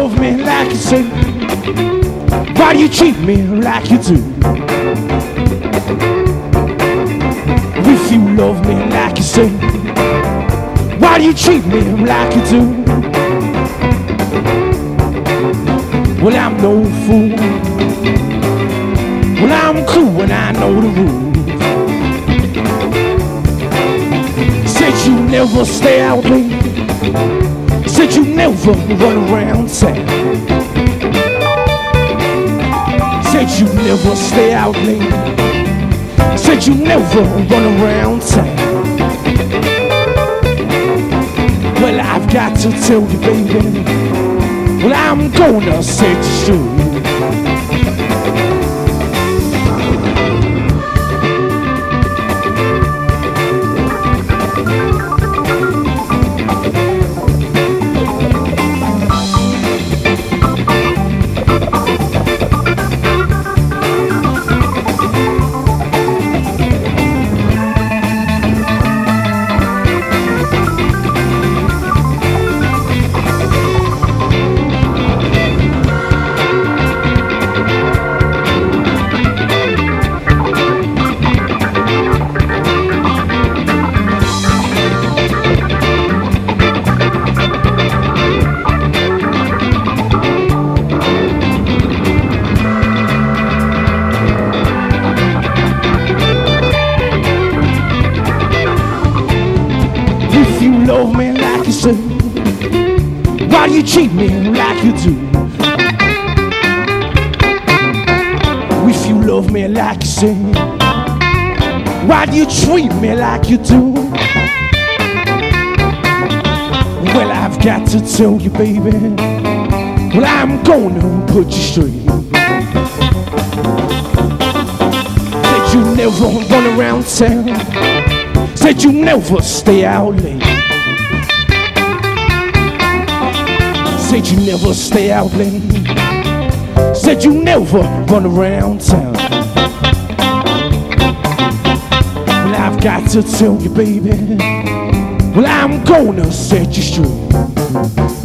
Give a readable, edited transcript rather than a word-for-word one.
love me like you say? Why do you treat me like you do? If you love me like you say, why do you treat me like you do? Well, I'm no fool. Well, I'm cool and I know the rules. Said you never stay out late. Said you never run around town. Said you never stay out late. Said you never run around town. Well, I've got to tell you, baby. Well, I'm gonna set you straight. If you love me like you say, why do you treat me like you do? If you love me like you say, why do you treat me like you do? Well, I've got to tell you, baby. Well, I'm gonna put you straight. Said you never run around town. Said you never stay out late. Said you never stay out late. Said you never run around town. Well, I've got to tell you, baby. Well, I'm gonna set you straight.